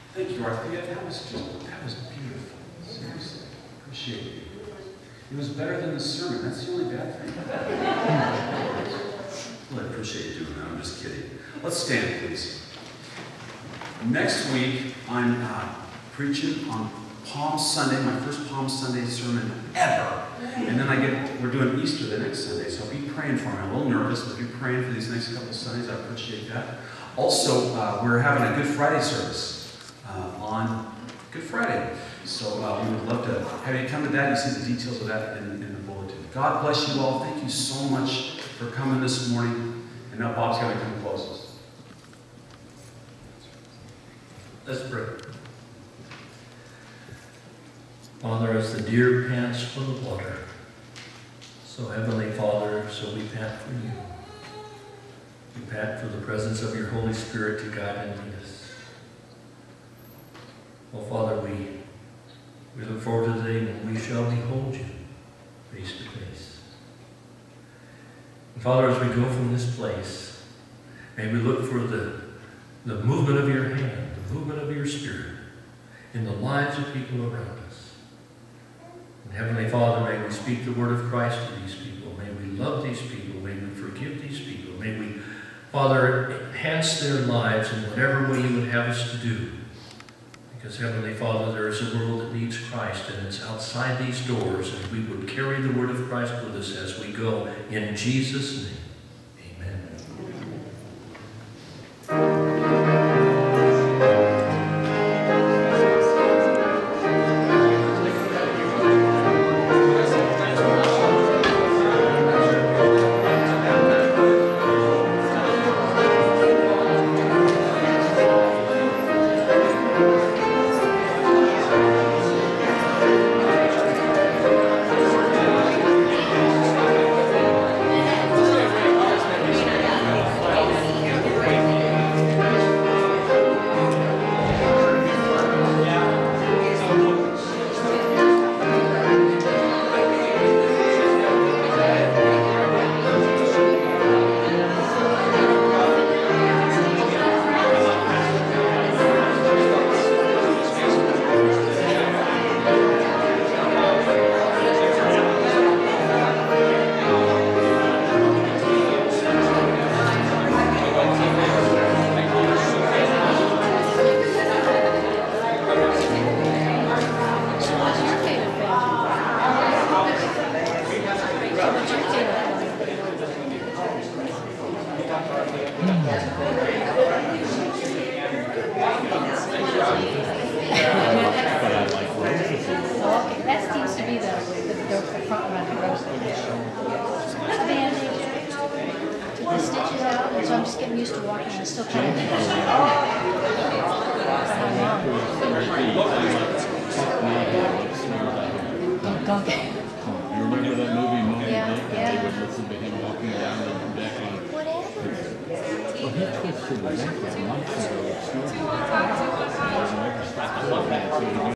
Thank you, Arthea. That was beautiful. Seriously. Appreciate you. It was better than the sermon. That's the only bad thing. Well, I appreciate you doing that. I'm just kidding. Let's stand, please. Next week, I'm preaching on Palm Sunday, my first Palm Sunday sermon ever. And then we're doing Easter the next Sunday, so be praying for me. I'm a little nervous, but be praying for these next couple of Sundays. I appreciate that. Also, we're having a Good Friday service on Good Friday. So we would love to have you come to that. You see the details of that in the bulletin. God bless you all. Thank you so much for coming this morning. And now Bob's going to come close us. Let's pray. Father, as the deer pants for the water, so Heavenly Father, so we pant for you. We pant for the presence of your Holy Spirit to guide and lead us. Oh, Father, we look forward to the day when we shall behold you face to face. And Father, as we go from this place, may we look for the movement of your hand, the movement of your Spirit in the lives of people around us. And Heavenly Father, may we speak the word of Christ to these people. May we love these people. May we forgive these people. May we, Father, enhance their lives in whatever way you would have us to do. Because, Heavenly Father, there is a world that needs Christ, and it's outside these doors, and we would carry the word of Christ with us as we go. In Jesus' name, amen. What happened?